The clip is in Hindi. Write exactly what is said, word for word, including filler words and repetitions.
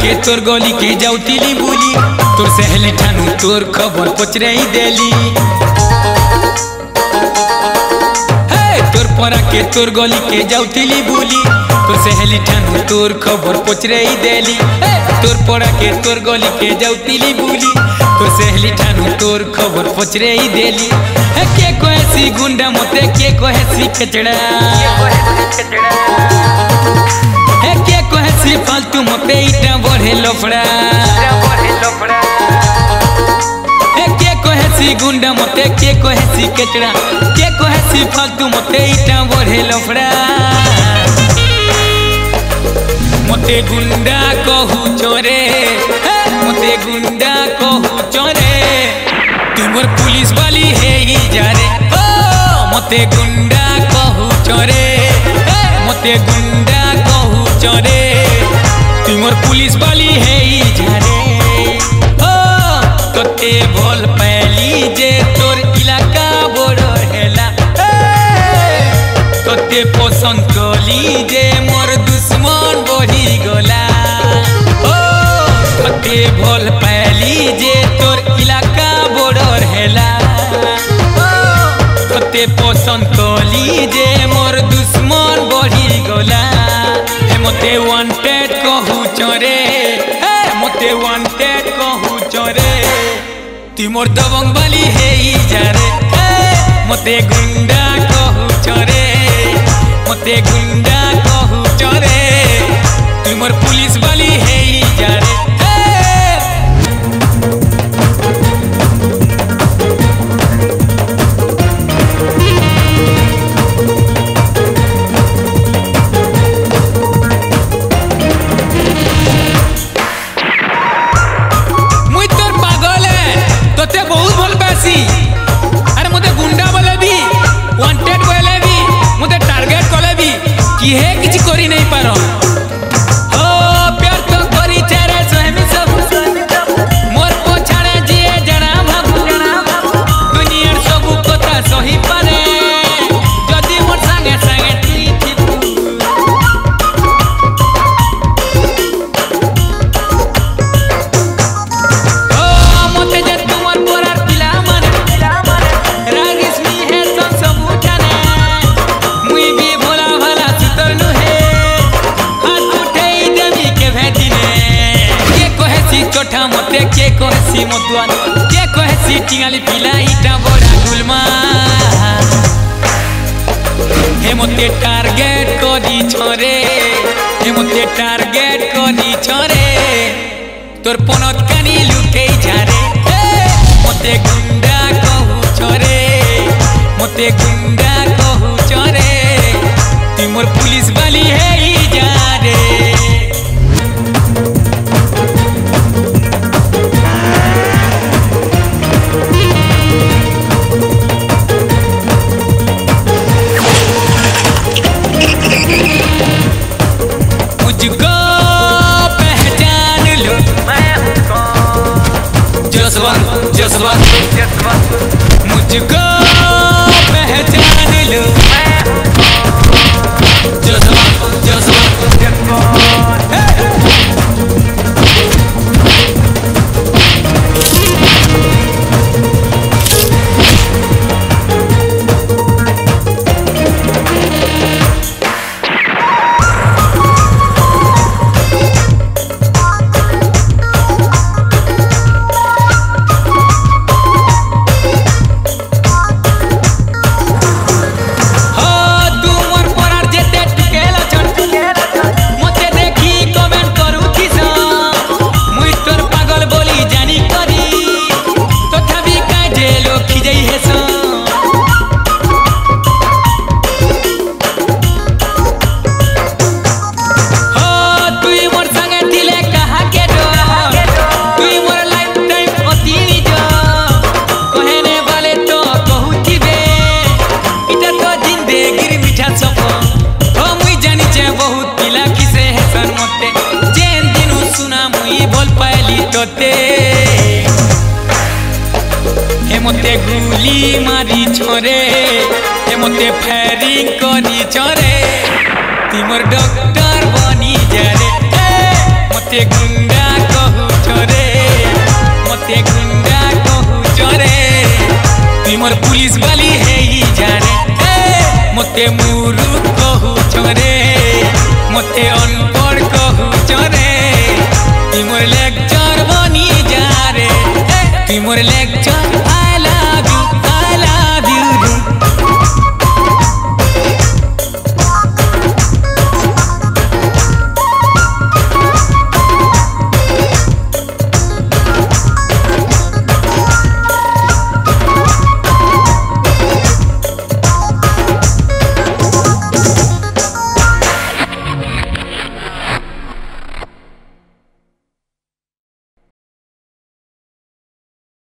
के तोर गली के जाउतिली बुली तोर सहेली ठानु तोर खबर पचरे ही देली तोर परा के तोर गली के जाउतिली बुली तोर सहेली ठानु तोर खबर पचरे ही देली तोर परा के तोर गली के जाउतिली बुली तोर सहेली ठानु तोर खबर पचरे ही देली के कहसी गुंडा मते के कहसी खेचड़ा के कहसी फालतू मते इटा बढ़े लफड़ा के कहसी गुंडा मते के कहसी खेचड़ा के कहसी फालतू मते इटा बढ़े लफड़ा मते गुंडा कहू चोरे मते गुंडा कहू चोरे तुमर पुलिस वाली है ही जा रे मते गुंडा कहू चोरे मते गुंडा कहू चोरे तुमर पुलिस वाली है ही जा रे तोते बोल पैली जे तोर इलाका बड़ हेला तोते पसंद कली जे मोर दुश्मन बढ़ी गला तोते बोल पैली जे तोर इलाका बड़ हेला तोते पसंद कली जे मोर दुश्मन बढ़ी गला मते वांटेड कहू चोरे मते वांटेड कहू चोरे ती मोर दबंग वाली है ही जा रे मते गुंडा कहू चोरे मते गुंडा कहू चोरे ती मोर पुलिस वाली है ही जा रे अरे मुझे गुंडा बोले भी वांटेड बोले भी मुझे टारगेट कोले भी कि है किसी कोरी नहीं पारो हो प्यार तो कोरी चेहरे सोहमी सब मोर पोछाड़े जिए जना भाबू दुनियार सब कथा सही पारे जदी मोर संगे संगे तुई थिबू ओ मते जे तुमर पोरार छोटा मते के कहसी मतवान के कहसी टिंगाली पिला इटा बड़ा गुलमा हे मते टारगेट करी छोरे हे मते टारगेट करी छोरे तोर पनत कानी लुके झारे मते गुंडा कहू छोरे मते गुंडा कहू छोरे ती मोर पुलिस वाली है ही जा रे मुझको पहचान लो जसवंत जसवंत मुझको पहचान लो जसवंत जसवंत मते गुली मारी छोरे मते फायरिंग करी छोरे तिमर डॉक्टर बनी जा रे मते गुंडा तुई मोर पुलिस वाली है ही जाने मते मुरुख कहू चरे मते अनपढ़ कहू चरे तुई मोर लेक्चर बनी जा रे तुई मोर लेक्चर